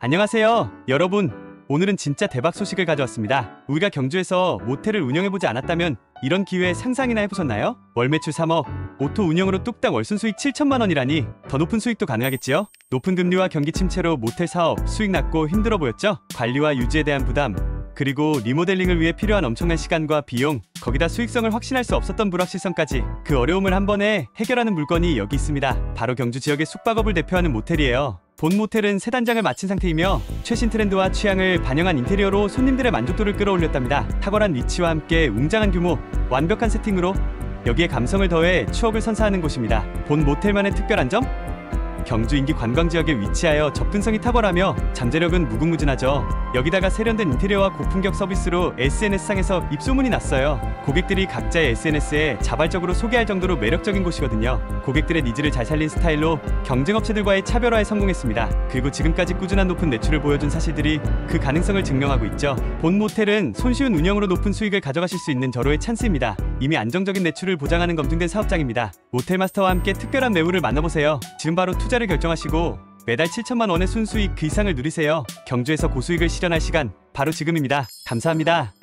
안녕하세요, 여러분. 오늘은 진짜 대박 소식을 가져왔습니다. 우리가 경주에서 모텔을 운영해보지 않았다면 이런 기회 상상이나 해보셨나요? 월 매출 3억, 오토 운영으로 뚝딱 월순 수익 7천만 원이라니 더 높은 수익도 가능하겠지요? 높은 금리와 경기 침체로 모텔 사업 수익 낮고 힘들어 보였죠? 관리와 유지에 대한 부담, 그리고 리모델링을 위해 필요한 엄청난 시간과 비용, 거기다 수익성을 확신할 수 없었던 불확실성까지, 그 어려움을 한 번에 해결하는 물건이 여기 있습니다. 바로 경주 지역의 숙박업을 대표하는 모텔이에요. 본 모텔은 세 단장을 마친 상태이며 최신 트렌드와 취향을 반영한 인테리어로 손님들의 만족도를 끌어올렸답니다. 탁월한 위치와 함께 웅장한 규모, 완벽한 세팅으로 여기에 감성을 더해 추억을 선사하는 곳입니다. 본 모텔만의 특별한 점? 경주 인기 관광지역에 위치하여 접근성이 탁월하며 잠재력은 무궁무진하죠. 여기다가 세련된 인테리어와 고품격 서비스로 SNS상에서 입소문이 났어요. 고객들이 각자의 SNS에 자발적으로 소개할 정도로 매력적인 곳이거든요. 고객들의 니즈를 잘 살린 스타일로 경쟁업체들과의 차별화에 성공했습니다. 그리고 지금까지 꾸준한 높은 매출을 보여준 사실들이 그 가능성을 증명하고 있죠. 본 모텔은 손쉬운 운영으로 높은 수익을 가져가실 수 있는 절호의 찬스입니다. 이미 안정적인 매출을 보장하는 검증된 사업장입니다. 모텔 마스터와 함께 특별한 매물을 만나보세요. 지금 바로 투자를 결정하시고 매달 7천만 원의 순수익 그 이상을 누리세요. 경주에서 고수익을 실현할 시간 바로 지금입니다. 감사합니다.